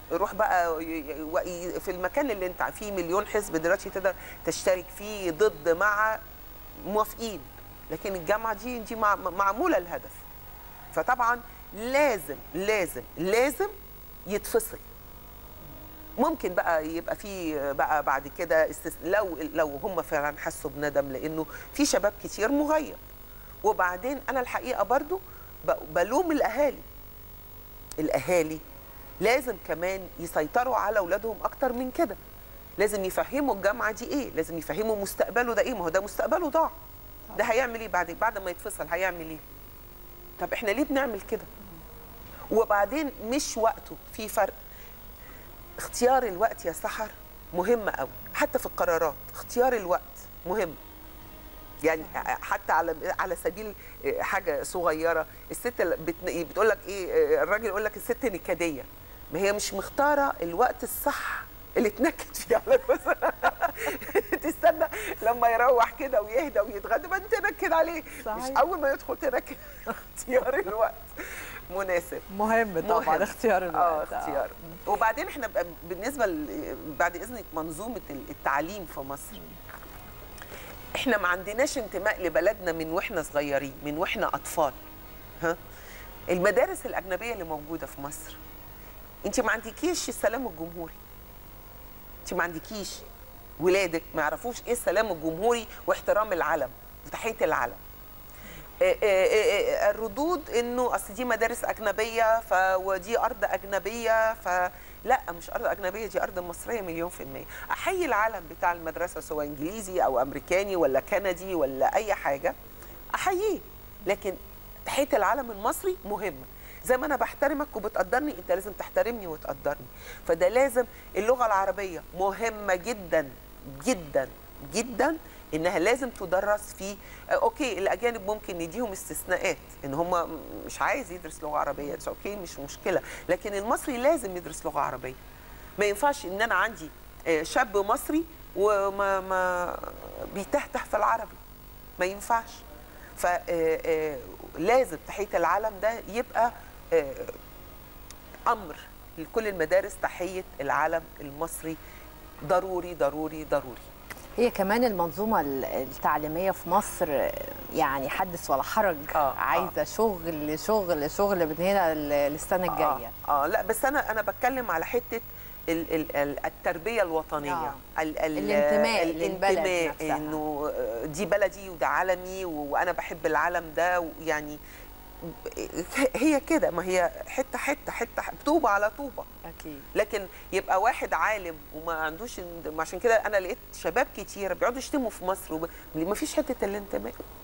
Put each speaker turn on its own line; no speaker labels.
روح بقى في المكان اللي انت فيه مليون حزب دلوقتي تقدر تشترك فيه، ضد مع موافقين، لكن الجامعه دي معموله الهدف. فطبعا لازم لازم لازم يتفصل. ممكن بقى يبقى في بقى بعد كده لو هم فعلا حسوا بندم، لانه في شباب كتير مغيب. وبعدين انا الحقيقه برضو بلوم الاهالي لازم كمان يسيطروا على اولادهم اكتر من كده. لازم يفهموا الجامعه دي ايه، لازم يفهموا مستقبله ده ايه، ما هو ده مستقبله ضاع. ده هيعمل ايه بعد ما يتفصل، هيعمل ايه؟ طب احنا ليه بنعمل كده؟ وبعدين مش وقته، في فرق. اختيار الوقت يا سحر مهم قوي، حتى في القرارات اختيار الوقت مهم. يعني حتى على سبيل حاجه صغيره، الست بتقول لك ايه، الراجل يقول لك الست نكديه، ما هي مش مختاره الوقت الصح اللي تنكد فيه على جوزها. تستنى لما يروح كده ويهدى ويتغدى ما تنكد عليه. صحيح. مش اول ما يدخل تنكد. اختيار الوقت مناسب،
مهم طبعا اختيار الوقت.
اختيار. وبعدين احنا بالنسبه بعد اذنك منظومه التعليم في مصر، احنا ما عندناش انتماء لبلدنا من واحنا صغيرين، من واحنا اطفال. ها، المدارس الاجنبيه اللي موجوده في مصر، انت ما عندكيش السلام الجمهوري، انت ما عندكيش ولادك ما يعرفوش ايه السلام الجمهوري واحترام العلم وتحيه العلم. الردود انه اصل دي مدارس اجنبيه ودي ارض اجنبيه، لا مش ارض اجنبيه، دي ارض مصريه مليون في الميه. احيي العلم بتاع المدرسه سواء انجليزي او امريكاني ولا كندي ولا اي حاجه، احييه، لكن تحيه العلم المصري مهمه. زي ما انا بحترمك وبتقدرني، انت لازم تحترمني وتقدرني. فده لازم. اللغه العربيه مهمه جدا جدا جدا، انها لازم تدرس في اوكي الاجانب ممكن نديهم استثناءات ان هم مش عايز يدرس لغه عربيه، اوكي مش مشكله، لكن المصري لازم يدرس لغه عربيه. ما ينفعش ان انا عندي شاب مصري وما بيتهته في العربي، ما ينفعش. فلازم تحيه العلم ده يبقى امر لكل المدارس، تحيه العلم المصري ضروري ضروري ضروري.
هي كمان المنظومة التعليمية في مصر يعني حدث ولا حرج. عايزة شغل شغل شغل من هنا للسنة الجاية.
لا بس أنا بتكلم على حتة التربية الوطنية.
الانتماء للبلد نفسها،
إنه دي بلدي وده عالمي وأنا بحب العالم ده، يعني هي كده، ما هي حته حته حته طوبه على طوبه
اكيد.
لكن يبقى واحد عالم وما عندوش، عشان كده انا لقيت شباب كتير بيقعدوا يشتموا في مصر ما فيش حته الانتماء.